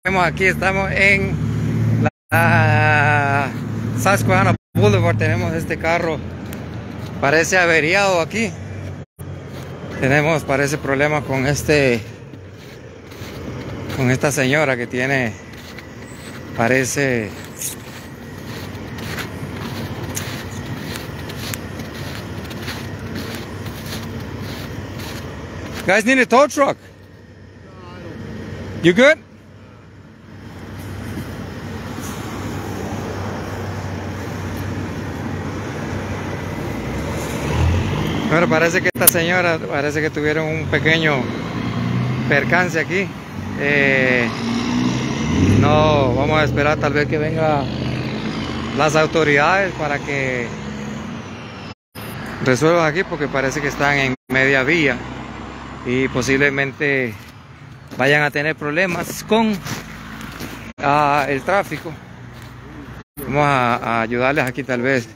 Aquí estamos en la Susquehanna Boulevard. Tenemos este carro, parece averiado aquí. Parece problema con esta señora que tiene, parece, guys need a tow truck. You good? Bueno, parece que esta señora, parece que tuvieron un pequeño percance aquí. No, vamos a esperar tal vez que vengan las autoridades para que resuelvan aquí, porque parece que están en media vía y posiblemente vayan a tener problemas con el tráfico. Vamos a ayudarles aquí tal vez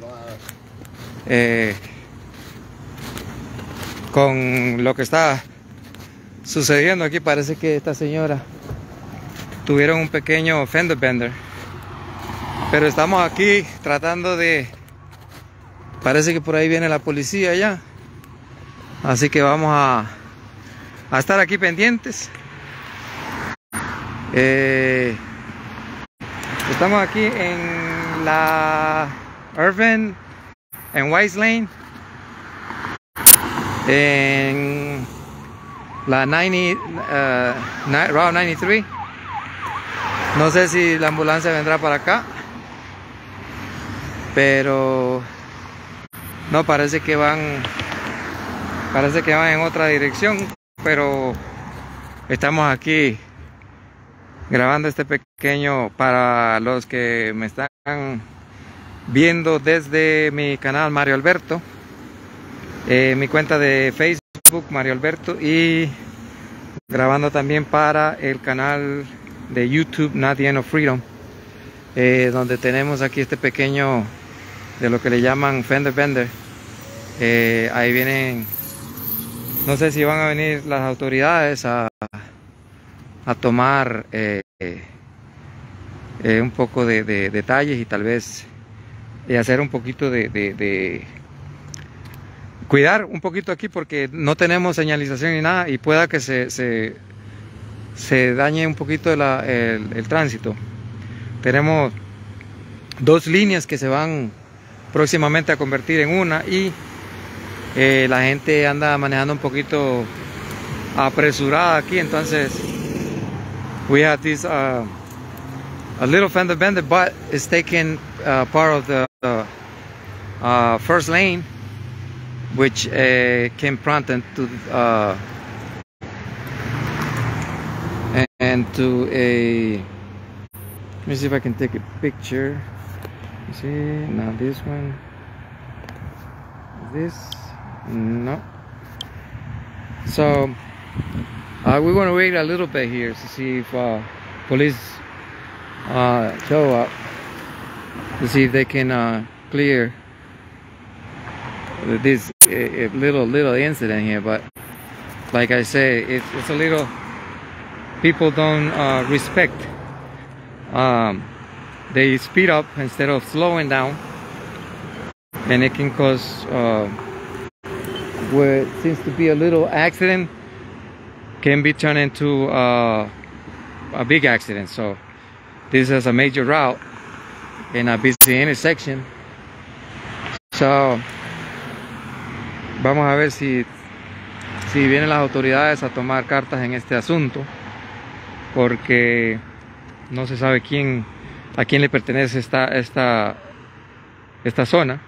con lo que está sucediendo aquí. Parece que esta señora tuvieron un pequeño fender bender, pero estamos aquí tratando de, parece que por ahí viene la policía ya, así que vamos a estar aquí pendientes. Estamos aquí en la Irvin en Wise Lane, en la Route 93. No sé si la ambulancia vendrá para acá, pero no, parece que van en otra dirección. Pero estamos aquí grabando este pequeño para los que me están viendo desde mi canal Mario Alberto, mi cuenta de Facebook Mario Alberto, y grabando también para el canal de YouTube Not the End of Freedom, donde tenemos aquí este pequeño, de lo que le llaman fender bender. Ahí vienen, no sé si van a venir las autoridades a tomar un poco de detalles y tal vez hacer un poquito de cuidar un poquito aquí, porque no tenemos señalización ni nada y pueda que se dañe un poquito el tránsito. Tenemos dos líneas que se van próximamente a convertir en una, y la gente anda manejando un poquito apresurada aquí. Entonces we have this a little fender bender, but it's taking part of the first lane, which came front and to let me see if I can take a picture. You see, now this one, no. So we want to wait a little bit here to see if police show up, to see if they can clear this little incident here. But like I say, it's a little, people don't respect. They speed up instead of slowing down, and it can cause what seems to be a little accident can be turned into a big accident. So this is a major route in a busy intersection. So vamos a ver si vienen las autoridades a tomar cartas en este asunto, porque no se sabe a quién le pertenece esta zona.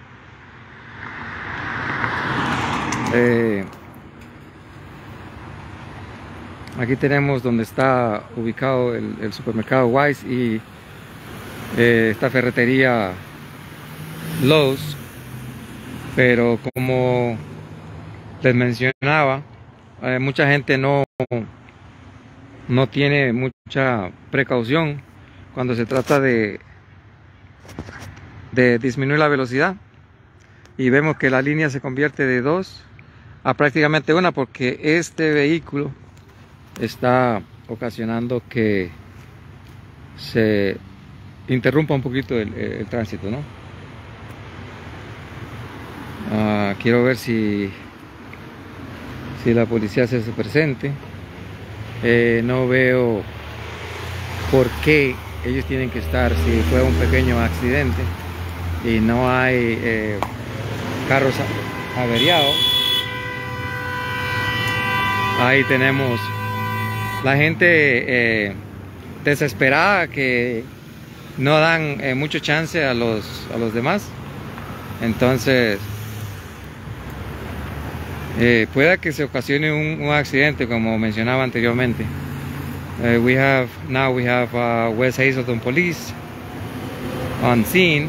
Aquí tenemos donde está ubicado el supermercado Wise y esta ferretería Lowe's. Pero como les mencionaba, mucha gente no tiene mucha precaución cuando se trata de disminuir la velocidad, y vemos que la línea se convierte de 2 a prácticamente 1, porque este vehículo está ocasionando que se interrumpa un poquito el tránsito, ¿no? Quiero ver si la policía se hace presente. No veo por qué ellos tienen que estar si fue un pequeño accidente y no hay carros averiados. Ahí tenemos la gente desesperada que no dan mucho chance a los demás. Entonces pueda que se ocasione un accidente, como mencionaba anteriormente. We have West Hazleton Police on scene.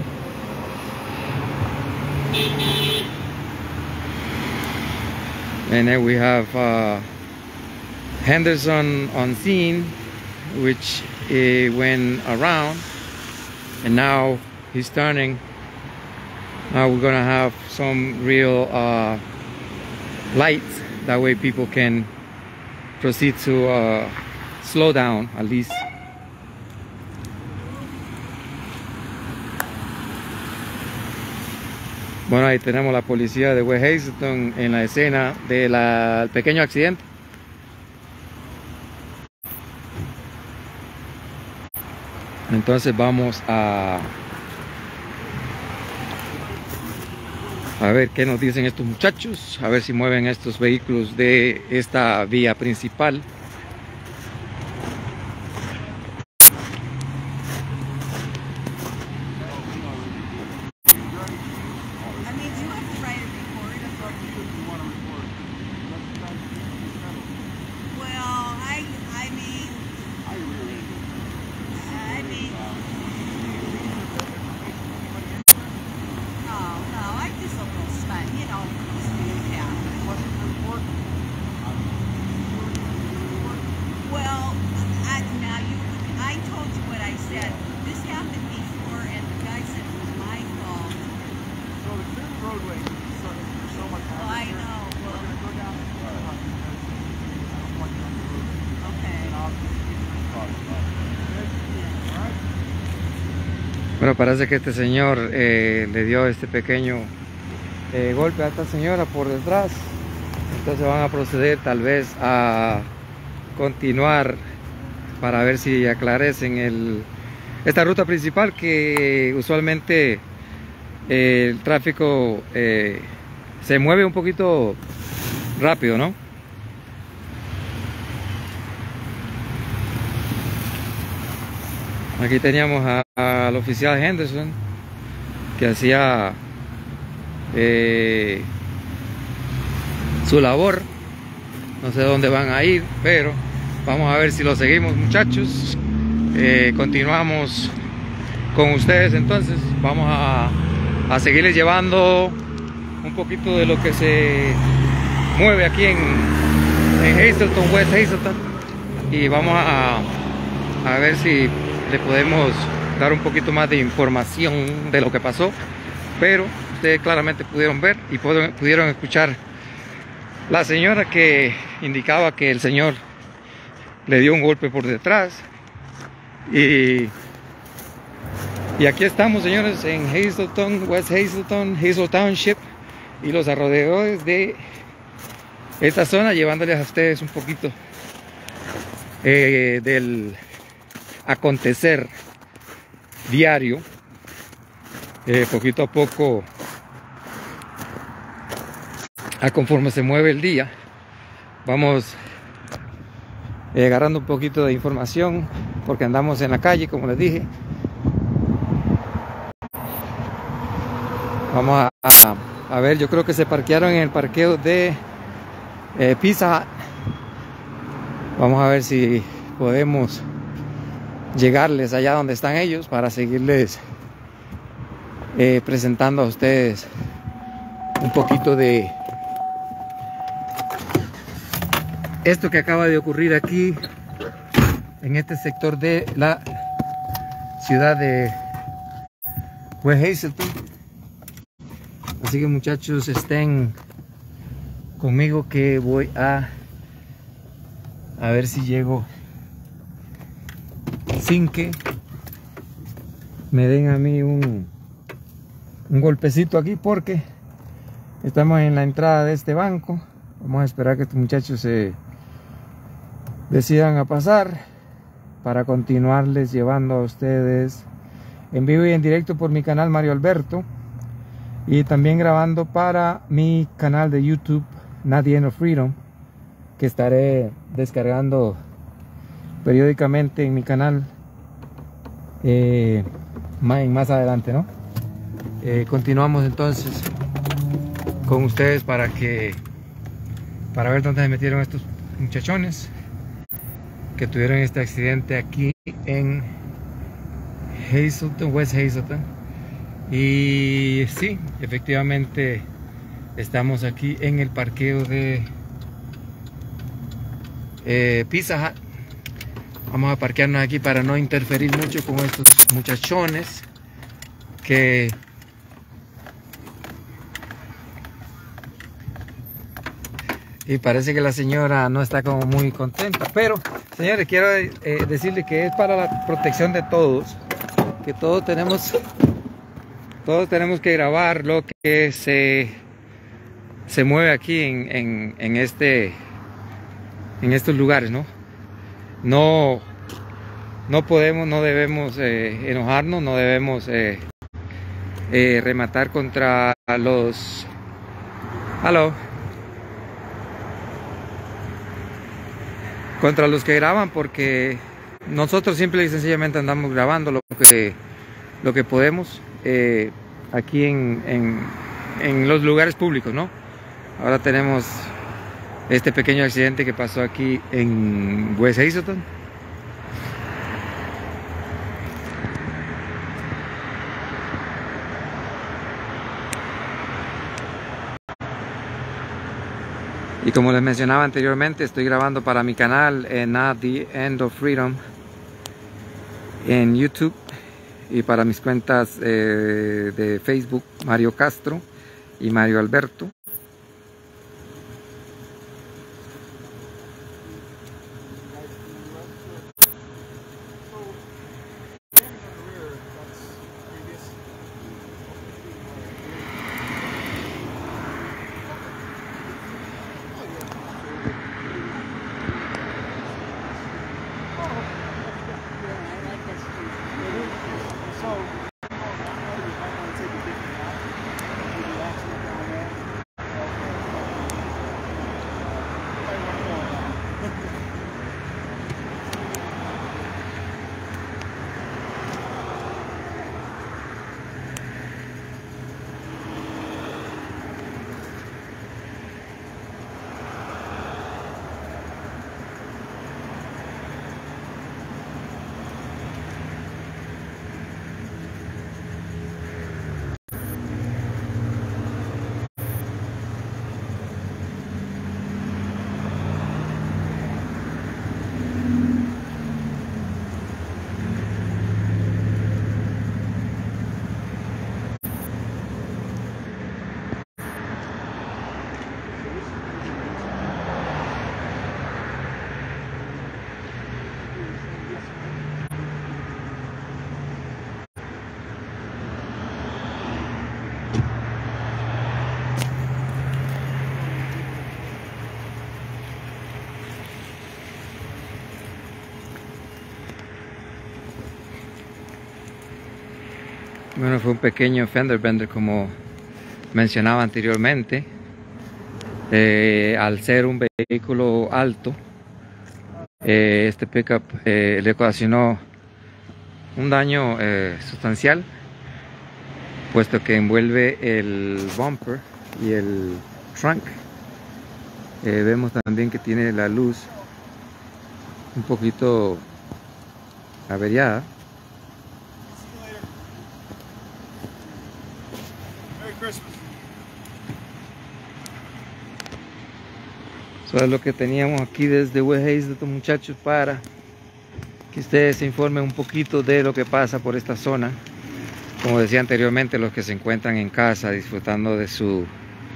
And then we have Henderson on scene, which went around, and now he's turning. Now we're gonna have some real lights, that way people can proceed to slow down at least. Bueno, ahí tenemos la policía de West Hazleton en la escena del pequeño accidente. Entonces vamos a ver qué nos dicen estos muchachos, a ver si mueven estos vehículos de esta vía principal. Bueno, parece que este señor le dio este pequeño golpe a esta señora por detrás. Entonces van a proceder tal vez a continuar para ver si aclarecen esta ruta principal, que usualmente el tráfico se mueve un poquito rápido, ¿no? Aquí teníamos al oficial Henderson, que hacía su labor. No sé dónde van a ir, pero vamos a ver si lo seguimos, muchachos. Continuamos con ustedes, entonces vamos a seguirles llevando un poquito de lo que se mueve aquí en Hazleton, West Hazleton, y vamos a ver si le podemos dar un poquito más de información de lo que pasó. Pero ustedes claramente pudieron ver y pudieron escuchar la señora que indicaba que el señor le dio un golpe por detrás. Y aquí estamos, señores, en Hazleton, West Hazleton, Hazle Township y los alrededores de esta zona, llevándoles a ustedes un poquito del acontecer diario, poquito a poco, a conforme se mueve el día. Vamos agarrando un poquito de información porque andamos en la calle, como les dije. Vamos a ver, yo creo que se parquearon en el parqueo de Pizza Hut. Vamos a ver si podemos llegarles allá donde están ellos para seguirles presentando a ustedes un poquito de esto que acaba de ocurrir aquí en este sector de la ciudad de West Hazleton. Así que, muchachos, estén conmigo que voy a ver si llego sin que me den a mí un golpecito aquí, porque estamos en la entrada de este banco. Vamos a esperar que estos muchachos se decidan a pasar para continuarles llevando a ustedes en vivo y en directo por mi canal Mario Alberto, y también grabando para mi canal de YouTube Not the End of Freedom, que estaré descargando periódicamente en mi canal más adelante, ¿no? Continuamos entonces con ustedes para ver dónde se metieron estos muchachones que tuvieron este accidente aquí en Hazleton, West Hazleton. Y sí, efectivamente estamos aquí en el parqueo de Pizza Hut. Vamos a parquearnos aquí para no interferir mucho con estos muchachones y parece que la señora no está como muy contenta, pero señores, quiero decirles que es para la protección de todos, que todos tenemos que grabar lo que se mueve aquí en estos lugares, ¿no? No podemos, no debemos enojarnos, no debemos rematar contra los contra los que graban, porque nosotros simple y sencillamente andamos grabando lo que podemos aquí en los lugares públicos, ¿no? Ahora tenemos este pequeño accidente que pasó aquí en West Hazleton. Y como les mencionaba anteriormente, estoy grabando para mi canal Not the End of Freedom en YouTube, y para mis cuentas de Facebook Mario Castro y Mario Alberto. Bueno, fue un pequeño fender bender, como mencionaba anteriormente. Al ser un vehículo alto, este pickup le ocasionó un daño sustancial, puesto que envuelve el bumper y el trunk. Vemos también que tiene la luz un poquito averiada. Eso es lo que teníamos aquí desde West Hazleton, muchachos, para que ustedes se informen un poquito de lo que pasa por esta zona. Como decía anteriormente, los que se encuentran en casa disfrutando de su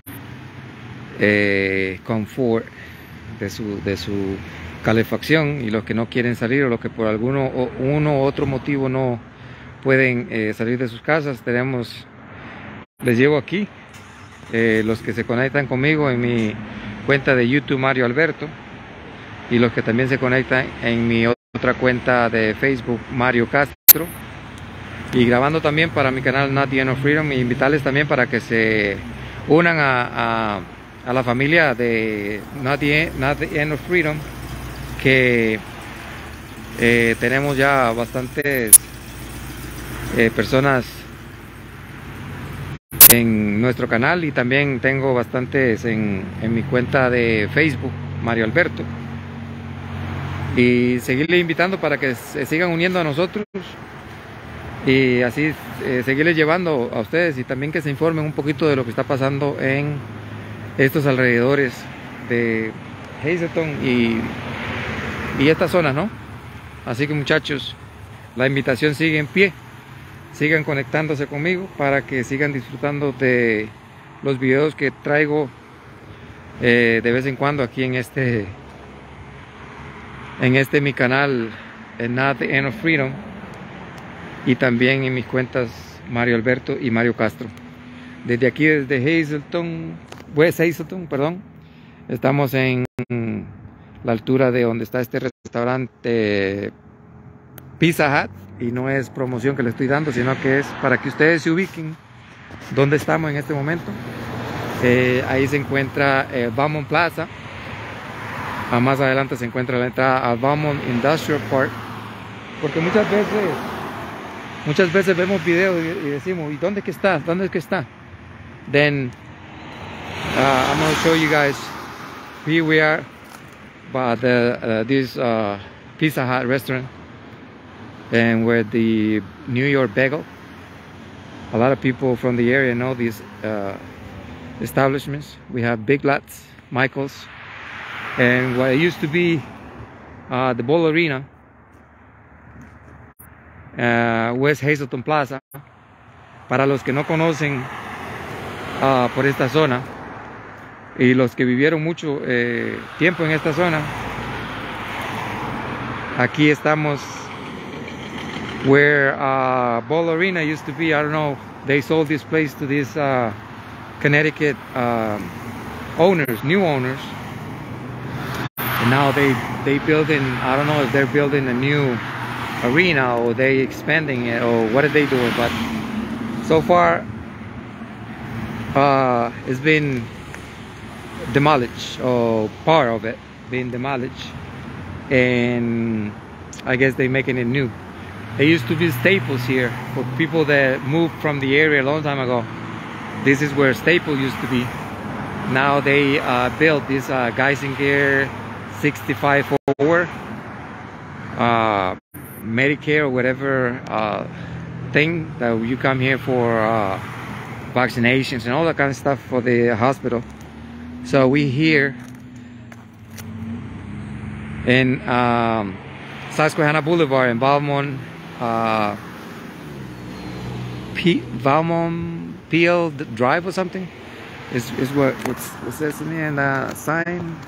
confort, de su calefacción, y los que no quieren salir, o los que por uno u otro motivo no pueden salir de sus casas. Les llevo aquí los que se conectan conmigo en mi cuenta de YouTube Mario Alberto, y los que también se conectan en mi otra cuenta de Facebook Mario Castro, y grabando también para mi canal Not the End of Freedom, e invitarles también para que se unan a la familia de Not the End of Freedom, que tenemos ya bastantes personas en nuestro canal, y también tengo bastantes en mi cuenta de Facebook Mario Alberto, y seguirle invitando para que se sigan uniendo a nosotros, y así seguirles llevando a ustedes, y también que se informen un poquito de lo que está pasando en estos alrededores de Hazleton y esta zona, ¿no? Así que, muchachos, la invitación sigue en pie. Sigan conectándose conmigo para que sigan disfrutando de los videos que traigo de vez en cuando aquí en este mi canal, en Not the End of Freedom, y también en mis cuentas Mario Alberto y Mario Castro. Desde aquí, desde West Hazleton, perdón, estamos en la altura de donde está este restaurante Pizza Hut, y no es promoción que le estoy dando, sino que es para que ustedes se ubiquen dónde estamos en este momento. Ahí se encuentra Valmont Plaza. Más adelante se encuentra la entrada al Valmont Industrial Park, porque muchas veces vemos videos y decimos, ¿y dónde es que está? ¿Dónde es que está? Then I'm going to show you guys. Here we are by this Pizza Hut restaurant, and we're at the New York Bagel. A lot of people from the area know these establishments. We have Big Lots, Michael's, and what used to be the Bowl Arena, West Hazleton Plaza. Para los que no conocen por esta zona, y los que vivieron mucho tiempo en esta zona, aquí estamos where Bowl Arena used to be. I don't know, they sold this place to these Connecticut owners, new owners, and now they building, I don't know if they're building a new arena or they expanding it or what are they doing, but so far it's been demolished, or part of it being demolished, and I guess they're making it new. There used to be Staples here for people that moved from the area a long time ago. This is where Staples used to be. Now they built this Geisinger 65 over Medicare or whatever thing that you come here for vaccinations and all that kind of stuff for the hospital. So we here in Susquehanna Boulevard in Valmont, Valmont Peel Drive or something is what's this in the sign.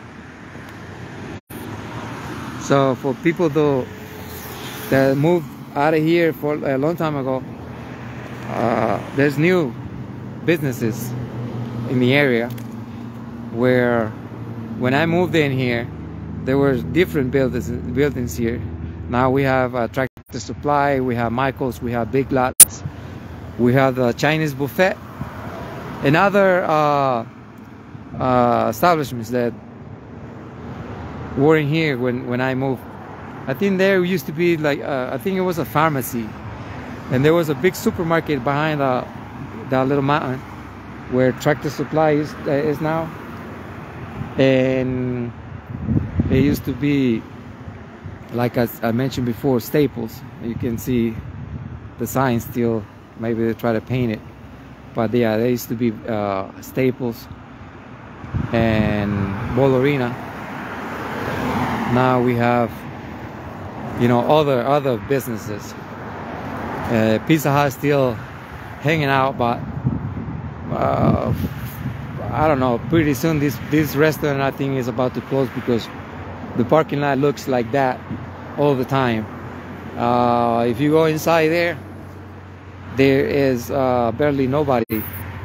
So for people though that moved out of here for a long time ago, there's new businesses in the area, where when I moved in here there were different buildings here. Now we have Tractor Supply, we have Michael's, we have Big Lots, we have the Chinese buffet, and other establishments that were in here when I moved. I think there used to be like I think it was a pharmacy, and there was a big supermarket behind that little mountain where Tractor Supply is now, and it used to be, like I mentioned before, Staples. You can see the sign still. Maybe they try to paint it, but yeah, there used to be Staples and Bowl Arena. Now we have, you know, other businesses. Pizza Hut still hanging out, but I don't know. Pretty soon this restaurant, I think, is about to close, because the parking lot looks like that all the time. If you go inside there, there is barely nobody.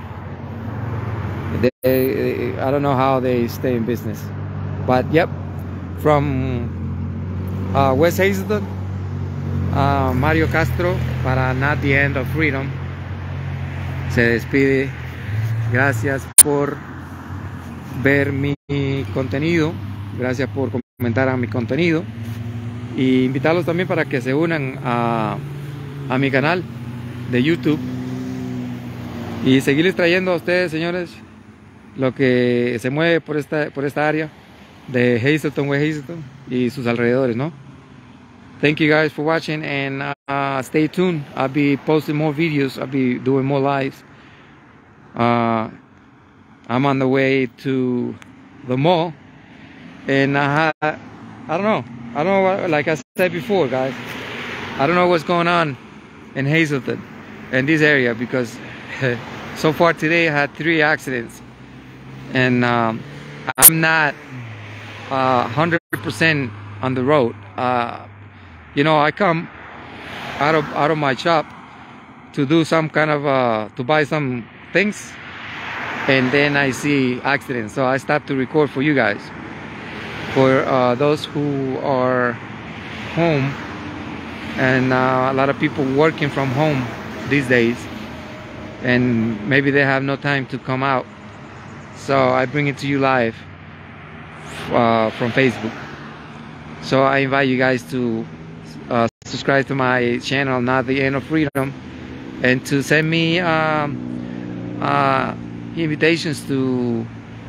I don't know how they stay in business, but yep, from West Hazleton, Mario Castro para Not the End of Freedom se despide. Gracias por ver mi contenido, gracias por comentar a mi contenido, y invitarlos también para que se unan a mi canal de YouTube y seguirles trayendo a ustedes, señores, lo que se mueve por esta área de Hazleton, West Hazleton y sus alrededores, ¿no? Thank you guys for watching, and stay tuned. I'll be posting more videos. I'll be doing more lives. I'm on the way to the mall, and I don't know what, like I said before, guys, I don't know what's going on in Hazleton, in this area, because so far today I had 3 accidents, and I'm not 100% on the road. You know, I come out of my shop to do some kind of to buy some things, and then I see accidents, so I stop to record for you guys, for those who are home, and a lot of people working from home these days, and maybe they have no time to come out, so I bring it to you live from Facebook. So I invite you guys to subscribe to my channel, Not the End of Freedom, and to send me invitations to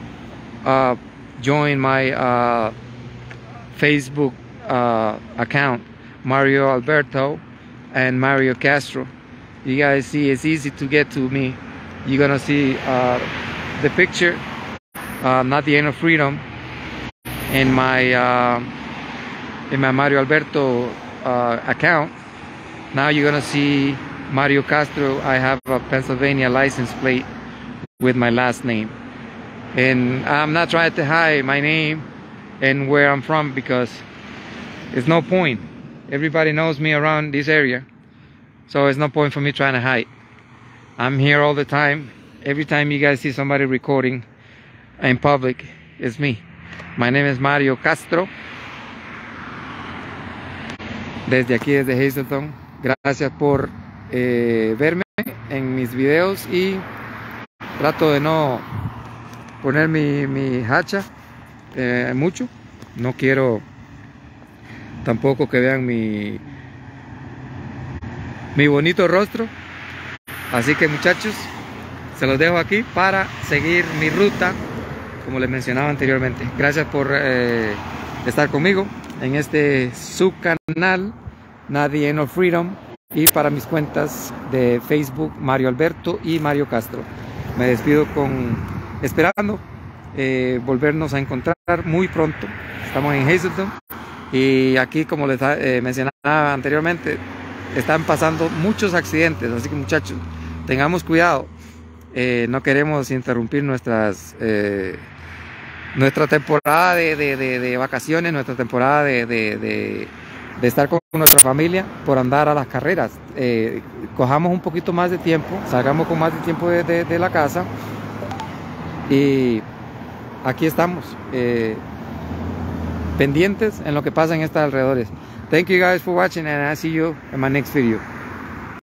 join my Facebook account, Mario Alberto and Mario Castro. You guys see, it's easy to get to me. You're gonna see the picture, Not the End of Freedom, in my Mario Alberto account. Now you're gonna see Mario Castro. I have a Pennsylvania license plate with my last name, and I'm not trying to hide my name and where I'm from, because there's no point. Everybody knows me around this area, so there's no point for me trying to hide. I'm here all the time. Every time you guys see somebody recording in public, it's me. My name is Mario Castro, desde aquí, desde Hazleton. Gracias por verme en mis videos, y trato de no poner mi hacha mucho. No quiero tampoco que vean mi bonito rostro. Así que, muchachos, se los dejo aquí para seguir mi ruta, como les mencionaba anteriormente. Gracias por estar conmigo en este subcanal, Not the End of Freedom, y para mis cuentas de Facebook, Mario Alberto y Mario Castro. Me despido esperando volvernos a encontrar muy pronto. Estamos en Hazleton, y aquí, como les mencionaba anteriormente, están pasando muchos accidentes, así que, muchachos, tengamos cuidado. No queremos interrumpir nuestra temporada de vacaciones, nuestra temporada de estar con nuestra familia, por andar a las carreras. Cojamos un poquito más de tiempo, salgamos con más de tiempo de la casa, y aquí estamos pendientes en lo que pasa en estos alrededores. Thank you guys for watching, and I'll see you in my next video.